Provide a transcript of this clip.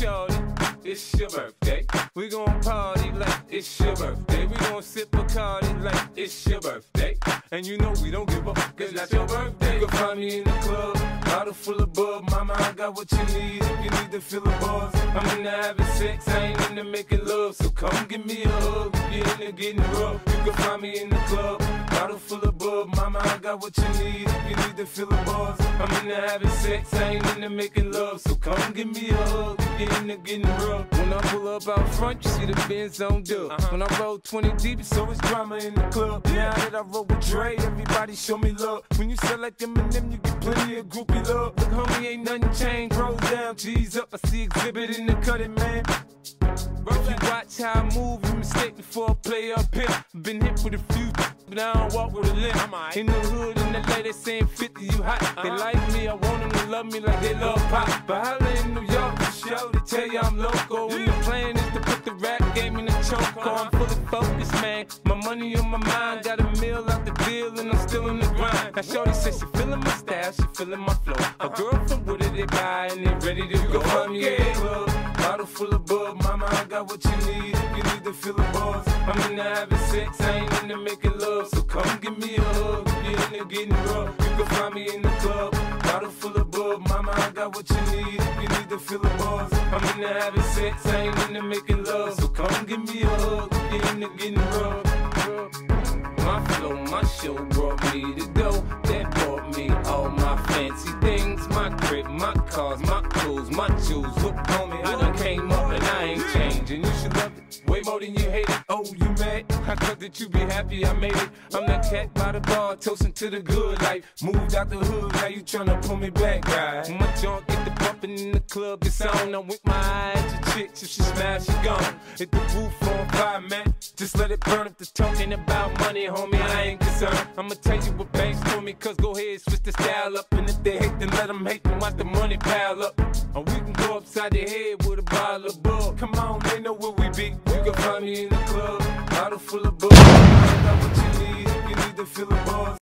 shorty, it's your birthday. We gon' party like it's your birthday. We gon' sip Bacardi like it's your birthday. And you know we don't give up, cause that's your birthday. You can find me in the club, bottle full of bub. Mama, I got what you need if you need to fill the bars. I'm into having sex, I ain't into making love. So come give me a hug if you're into getting rough. You can find me in the club, bottle full of bub. Mama, I got what you need if you need to fill the bars. I'm into having sex, I ain't into making love. So come give me a hug if you're into getting rough. When I pull up out front, you see the Benz on dub. When I roll 20 deep, it's always drama in the club. Now that I roll with Dre, everybody show me love. When you sell like Eminem, you get plenty of groupie love. Look, homie, ain't nothing changed. Roll down, G's up. I see exhibit in the cutting, man. If you watch how I move, you mistake before I play up here. Been hit with a few, but I don't walk with a limp. In the hood, in the LA, they saying 50, you hot. They like me, I want them to love me like they love pop. But holla in New York, for show, they tell you I'm loco. And the plan is to put the rap game in the choke. I'm fully focused, man. My money on my mind, got a meal out the deal, and I'm still in the grind. Now shorty says she feeling my style, she feeling my flow. A girl from Wooded, they buy, and they ready to go. Find me in the club, bottle full of bub. Mama, I got what you need if you need to fill the bars. I'm into having sex, I ain't into making love. So come give me a hug if you're into getting rough. You can find me in the club, bottle full of bub. Mama, I got what you need if you need to fill the bars. I'm into having sex, I ain't into making love. So come give me a hug if you're into getting rough. My flow, my show brought me to go. That brought me all my fancy things. My crib, my cars, my clothes, my jewels. Look, homie, I done came up and I ain't changing. You should love it way more than you hate it. Oh, you mad? I thought that you be happy I made it. I'm that cat by the bar, toasting to the good life. Moved out the hood, now you tryna pull me back, right? My junk get the bumping in the club, it's on. I'm with my eyes to chicks, if she smash, she gone. Hit the roof on fire, man. Just let it burn if the talking about money, homie, I ain't concerned. I'ma tell you what banks told me, cause go ahead, switch the style up. And if they hate, then let them hate, then watch the money pile up. Or we can go upside the head with a bottle of bug. Come on, they know where we be. You can find me in the club, bottle full of bug. I got what you need if you need to fill the bars.